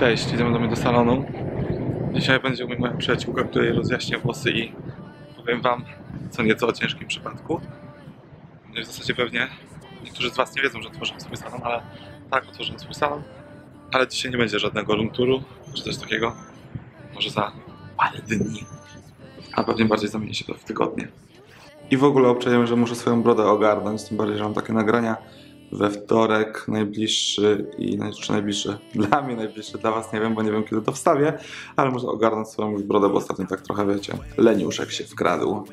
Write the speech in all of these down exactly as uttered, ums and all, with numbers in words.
Cześć, idziemy do mnie do salonu. Dzisiaj będzie u mnie moja przyjaciółka, której rozjaśnię włosy i powiem wam co nieco o ciężkim przypadku. W zasadzie pewnie niektórzy z was nie wiedzą, że otworzyłem swój salon, ale tak, otworzyłem swój salon. Ale dzisiaj nie będzie żadnego room touru, czy coś takiego. Może za parę dni. A pewnie bardziej zamieni się to w tygodnie. I w ogóle obczaiłem, że muszę swoją brodę ogarnąć, tym bardziej, że mam takie nagrania we wtorek najbliższy i czy najbliższy dla mnie, najbliższy dla was, nie wiem, bo nie wiem kiedy to wstawię, ale muszę ogarnąć swoją już brodę, bo ostatnio tak trochę, wiecie, leniuszek się wkradł.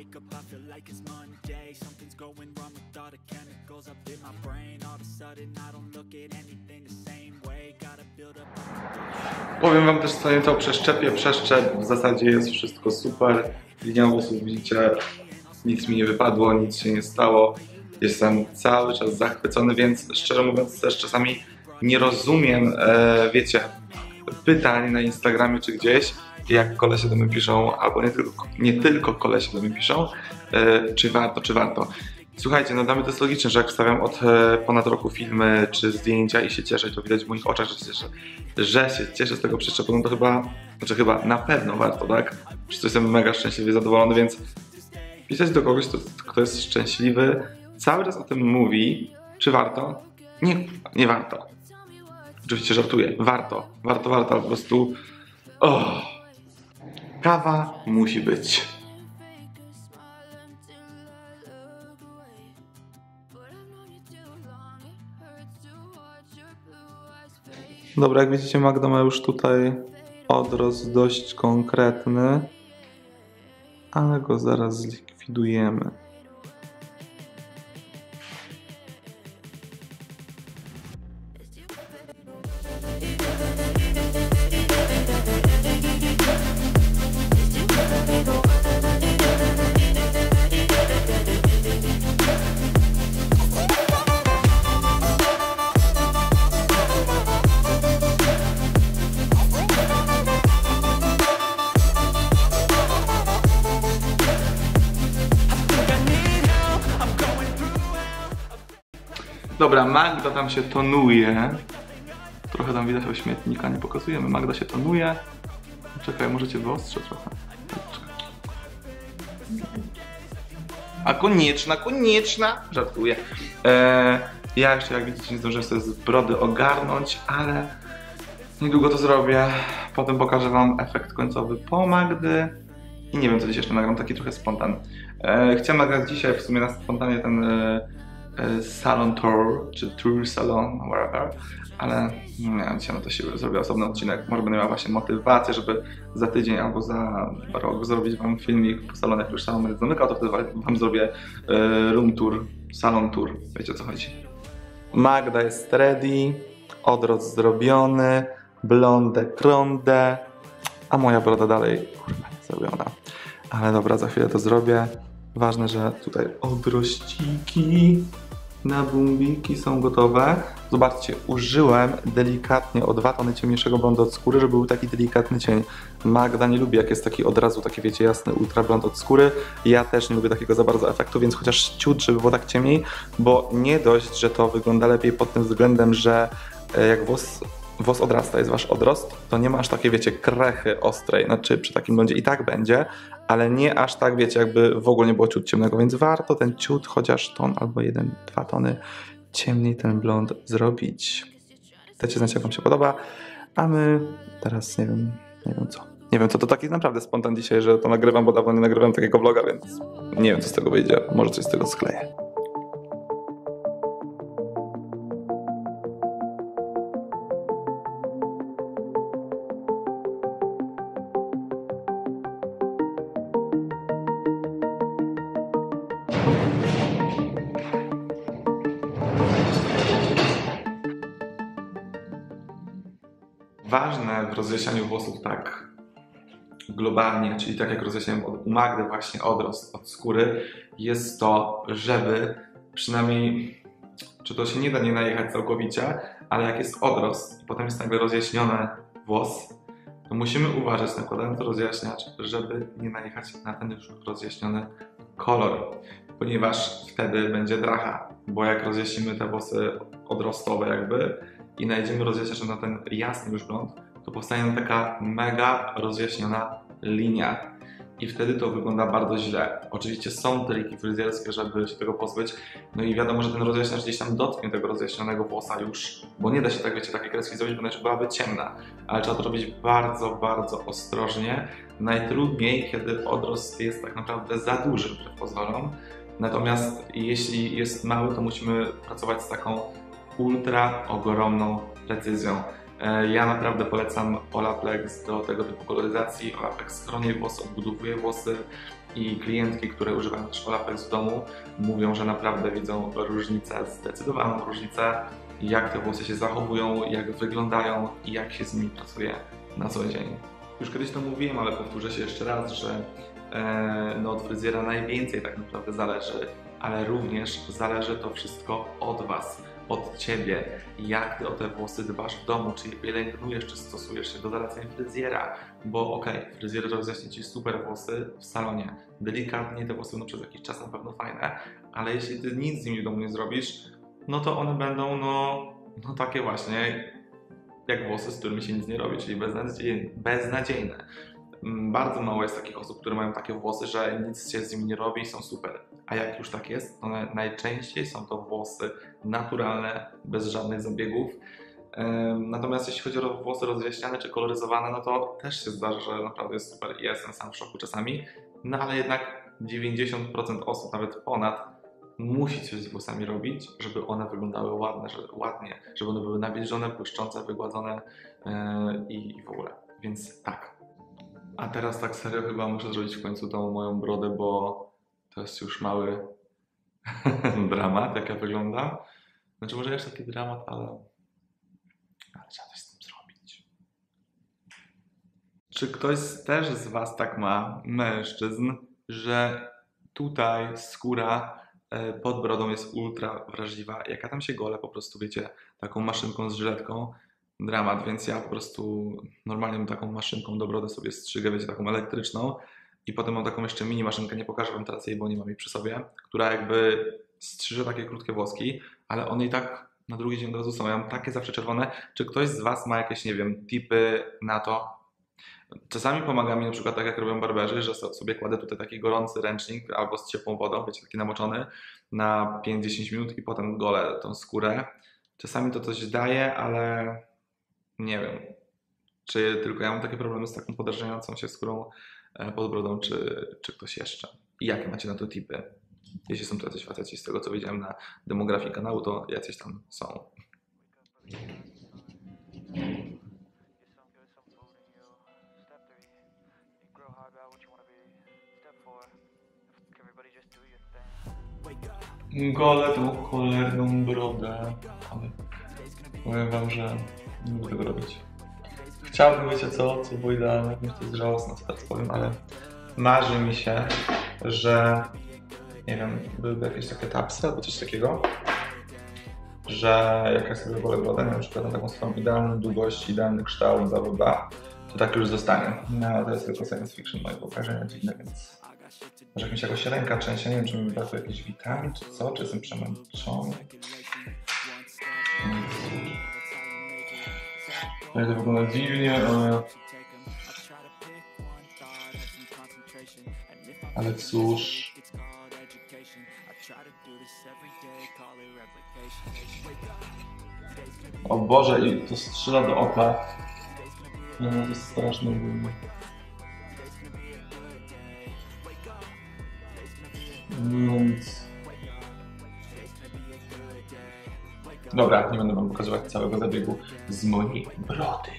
Powiem wam też co nieco o przeszczepie. Przeszczep w zasadzie jest wszystko super. Linia włosów widzicie, nic mi nie wypadło, nic się nie stało. Jestem cały czas zachwycony, więc szczerze mówiąc też czasami nie rozumiem, e, wiecie, pytań na Instagramie czy gdzieś, jak kolesie do mnie piszą, albo nie tylko, nie tylko kolesie do mnie piszą, e, czy warto, czy warto. Słuchajcie, no dla mnie to jest logiczne, że jak wstawiam od e, ponad roku filmy czy zdjęcia i się cieszę, to widać w moich oczach, że się cieszę, że się cieszę z tego przeszczepu, no to chyba, znaczy chyba na pewno warto, tak? Przecież jestem mega szczęśliwy, zadowolony, więc pisać do kogoś, kto, kto jest szczęśliwy, cały czas o tym mówi, czy warto? Nie, nie warto. Oczywiście żartuję, warto, warto, warto, ale po prostu oh, kawa musi być. Dobra, jak widzicie, Magda ma już tutaj odrost dość konkretny, ale go zaraz zlikwidujemy. Dobra, Magda tam się tonuje. Trochę tam widać ośmietnika, nie pokazujemy. Magda się tonuje. Czekaj, możecie wyostrzeć trochę. A konieczna, konieczna! Żartuję. Eee, ja jeszcze, jak widzicie, nie zdążyłem sobie z brody ogarnąć, ale niedługo to zrobię. Potem pokażę wam efekt końcowy po Magdy. I nie wiem, co dziś jeszcze nagram, taki trochę spontan. Eee, chciałem nagrać dzisiaj w sumie na spontanie ten e, salon tour, czy tour salon, whatever, ale nie wiem, dzisiaj na to siłę zrobię osobny odcinek. Może będę miał właśnie motywację, żeby za tydzień albo za rok zrobić wam filmik po salonach, jak już salon będzie zamykał, to wtedy wam zrobię room tour, salon tour, wiecie o co chodzi. Magda jest ready, odrost zrobiony, blondę, krondę, a moja broda dalej, kurwa, nie zrobiona. Ale dobra, za chwilę to zrobię. Ważne, że tutaj odrościki na bumbiki są gotowe. Zobaczcie, użyłem delikatnie o dwa tony ciemniejszego blondu od skóry, żeby był taki delikatny cień. Magda nie lubi, jak jest taki od razu taki, wiecie, jasny ultra blond od skóry. Ja też nie lubię takiego za bardzo efektu, więc chociaż ciut, żeby było tak ciemniej, bo nie dość, że to wygląda lepiej pod tym względem, że jak włos włos odrasta, jest wasz odrost, to nie ma aż takiej, wiecie, krechy ostrej, znaczy przy takim blondzie i tak będzie, ale nie aż tak, wiecie, jakby w ogóle nie było ciut ciemnego, więc warto ten ciut, chociaż ton albo jeden, dwa tony ciemniej ten blond zrobić. Dajcie znać, jak wam się podoba, a my teraz nie wiem, nie wiem co. Nie wiem co, to taki naprawdę spontan dzisiaj, że to nagrywam, bo dawno nie nagrywam takiego vloga, więc nie wiem co z tego wyjdzie, może coś z tego skleję. Ważne w rozjaśnianiu włosów tak globalnie, czyli tak jak rozjaśniałem u Magdy właśnie odrost od skóry, jest to, żeby przynajmniej, czy to się nie da nie najechać całkowicie, ale jak jest odrost i potem jest nagle rozjaśniony włos, to musimy uważać, nakładając rozjaśniacz, żeby nie najechać na ten już rozjaśniony kolor, ponieważ wtedy będzie dracha, bo jak rozjaśnimy te włosy odrostowe jakby i najdziemy rozjaśniacz na ten jasny już blond, to powstanie nam taka mega rozjaśniona linia. I wtedy to wygląda bardzo źle. Oczywiście są triki fryzjerskie, żeby się tego pozbyć. No i wiadomo, że ten rozjaśniacz gdzieś tam dotknie tego rozjaśnionego włosa już, bo nie da się tak, wiecie, takiej kreski zrobić, bo ona byłaby ciemna. Ale trzeba to robić bardzo, bardzo ostrożnie. Najtrudniej, kiedy odrost jest tak naprawdę za duży, wbrew pozorom. Natomiast jeśli jest mały, to musimy pracować z taką ultra ogromną precyzją. Ja naprawdę polecam Olaplex do tego typu koloryzacji. Olaplex chroni włosy, odbudowuje włosy i klientki, które używają też Olaplex w domu, mówią, że naprawdę widzą różnicę, zdecydowaną różnicę, jak te włosy się zachowują, jak wyglądają i jak się z nimi pracuje na co dzień. Już kiedyś to mówiłem, ale powtórzę się jeszcze raz, że e, no, od fryzjera najwięcej tak naprawdę zależy, ale również zależy to wszystko od Was. Od Ciebie, jak Ty o te włosy dbasz w domu, czy je pielęgnujesz, czy stosujesz się do zaleceń fryzjera, bo okej, okay, fryzjer rozjaśni Ci super włosy w salonie, delikatnie te włosy będą przez jakiś czas na pewno fajne, ale jeśli Ty nic z nimi w domu nie zrobisz, no to one będą no, no takie właśnie jak włosy, z którymi się nic nie robi, czyli beznadziejne. beznadziejne. Bardzo mało jest takich osób, które mają takie włosy, że nic się z nimi nie robi i są super. A jak już tak jest, to najczęściej są to włosy naturalne, bez żadnych zabiegów. Natomiast jeśli chodzi o włosy rozjaśniane czy koloryzowane, no to też się zdarza, że naprawdę jest super i ja jestem sam w szoku czasami. No ale jednak dziewięćdziesiąt procent osób, nawet ponad, musi coś z włosami robić, żeby one wyglądały ładne, że, ładnie, żeby one były nawilżone, błyszczące, wygładzone yy, i, i w ogóle. Więc tak. A teraz tak serio chyba muszę zrobić w końcu tą moją brodę, bo to jest już mały dramat, jak ja wyglądam. Znaczy może jeszcze taki dramat, ale, ale trzeba coś z tym zrobić. Czy ktoś też z Was tak ma, mężczyzn, że tutaj skóra pod brodą jest ultra wrażliwa? Jak ja tam się golę po prostu, wiecie, taką maszynką z żyletką, dramat, więc ja po prostu normalnie mam taką maszynką do brody sobie strzygę, wiecie, taką elektryczną i potem mam taką jeszcze mini maszynkę, nie pokażę Wam teraz jej, bo nie mam jej przy sobie, która jakby strzyże takie krótkie włoski, ale one i tak na drugi dzień od razu są. Ja mam takie zawsze czerwone. Czy ktoś z Was ma jakieś, nie wiem, tipy na to? Czasami pomaga mi na przykład tak jak robią barberzy, że sobie kładę tutaj taki gorący ręcznik albo z ciepłą wodą, wiecie, taki namoczony na pięć do dziesięciu minut i potem golę tą skórę. Czasami to coś daje, ale nie wiem, czy tylko ja mam takie problemy z taką podrażniającą się skórą pod brodą, czy, czy ktoś jeszcze. I jakie macie na to tipy? Jeśli są to jacyś faceci, z tego co widziałem na demografii kanału, to jacyś tam są. Golę tą cholerną brodę, ale powiem Wam, że nie mogę tego robić. Chciałbym, wiecie co, co było idealne, to jest żałosne, co teraz powiem, ale marzy mi się, że nie wiem, byłyby jakieś takie tapsy albo coś takiego, że jak ja sobie wolę brodę, na przykład na taką swoją idealną długość, idealny kształt, bla bla bla, to tak już zostanie. No to jest tylko science fiction, moje wyobrażenia dziwne, więc może jak mi się jakoś ręka trzęsie, nie wiem, czy mi brakuje jakichś witamin, czy co, czy jestem przemęczony. To wygląda dziwnie, ale... Ale cóż... O Boże, i to strzela do oka. No, to jest straszne. Więc... Dobra, nie będę Wam pokazywać całego zabiegu z mojej brody.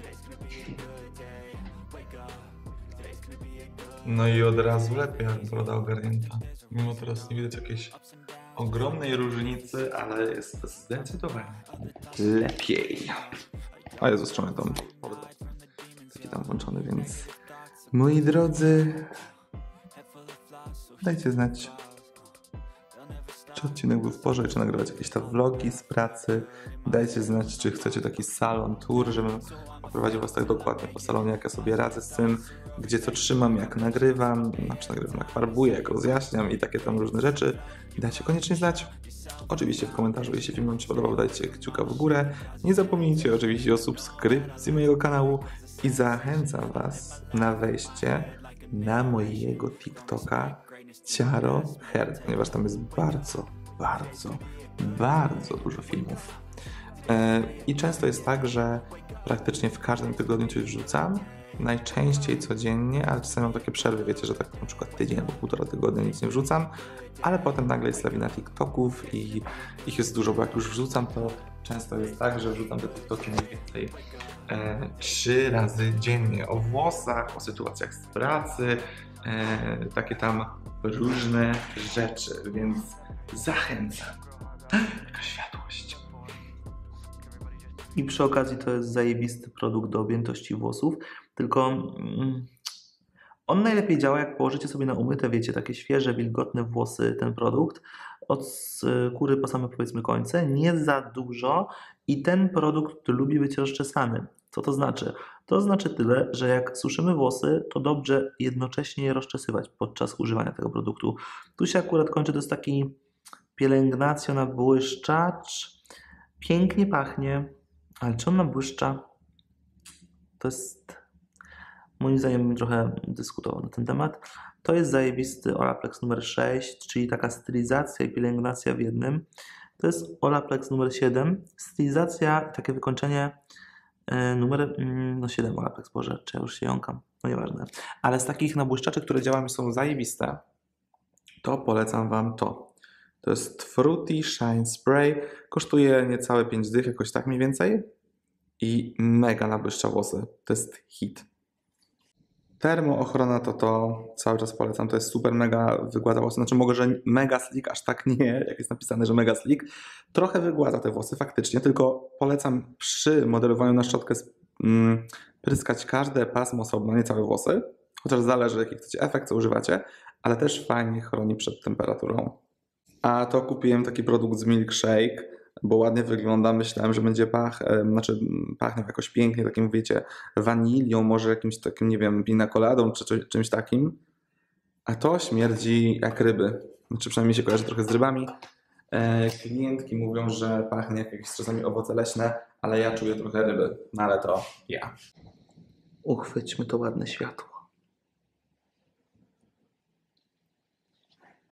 No i od razu lepiej, jak broda ogarnięta. Mimo teraz nie widać jakiejś ogromnej różnicy, ale jest zdecydowanie lepiej. A jest ostrzony dom. Taki tam włączony, więc... Moi drodzy... Dajcie znać. czy odcinek był w porze, czy nagrywać jakieś tam vlogi z pracy. Dajcie znać, czy chcecie taki salon tour, żebym oprowadził was tak dokładnie po salonie, jak ja sobie radzę z tym, gdzie co trzymam, jak nagrywam, znaczy nagrywam, jak farbuję, jak rozjaśniam i takie tam różne rzeczy. Dajcie koniecznie znać. Oczywiście w komentarzu, jeśli film wam się podobał, dajcie kciuka w górę. Nie zapomnijcie oczywiście o subskrypcji mojego kanału i zachęcam was na wejście na mojego TikToka Ciaro Herd, ponieważ tam jest bardzo, bardzo, bardzo dużo filmów. I często jest tak, że praktycznie w każdym tygodniu coś wrzucam, najczęściej codziennie, ale czasami mam takie przerwy, wiecie, że tak na przykład tydzień albo półtora tygodnia nic nie wrzucam, ale potem nagle jest lawina TikToków i ich jest dużo, bo jak już wrzucam, to często jest tak, że wrzucam te TikToki mniej więcej e, trzy razy dziennie o włosach, o sytuacjach z pracy, e, takie tam różne rzeczy, więc zachęcam. Taka światłość. I przy okazji to jest zajebisty produkt do objętości włosów, tylko mm, on najlepiej działa, jak położycie sobie na umyte, wiecie, takie świeże, wilgotne włosy, ten produkt, od skóry po same, powiedzmy, końce, nie za dużo i ten produkt lubi być rozczesany. Co to znaczy? To znaczy tyle, że jak suszymy włosy, to dobrze jednocześnie je rozczesywać podczas używania tego produktu. Tu się akurat kończy, to jest taki pielęgnacjo-nabłyszczacz, pięknie pachnie, ale czy on nabłyszcza? To jest, moim zdaniem, bym trochę dyskutował na ten temat. To jest zajebisty Olaplex numer sześć, czyli taka stylizacja i pielęgnacja w jednym. To jest Olaplex numer siedem, stylizacja i takie wykończenie yy, numer no siedem Olaplex, Boże, czy ja już się jąkam, no nieważne. Ale z takich nabłyszczaczy, które działają, są zajebiste, to polecam wam to. To jest Fruity Shine Spray, kosztuje niecałe pięć dych, jakoś tak mniej więcej i mega nabłyszcza włosy, to jest hit. Termoochrona to to, cały czas polecam, to jest super mega wygładza włosy, znaczy mogę, że mega slick, aż tak nie, jak jest napisane, że mega slick, trochę wygładza te włosy faktycznie, tylko polecam przy modelowaniu na szczotkę mm, pryskać każde pasmo osobno, nie całe włosy, chociaż zależy jaki chcecie efekt, co używacie, ale też fajnie chroni przed temperaturą. A to kupiłem taki produkt z Milkshake, bo ładnie wygląda, myślałem, że będzie pach, e, znaczy pachniał jakoś pięknie, takim wiecie, wanilią, może jakimś takim, nie wiem, pina coladą czy coś, czymś takim. A to śmierdzi jak ryby, znaczy przynajmniej się kojarzy trochę z rybami. E, klientki mówią, że pachnie jak jakieś czasami owoce leśne, ale ja czuję trochę ryby, no ale to ja. Uchwyćmy to ładne światło.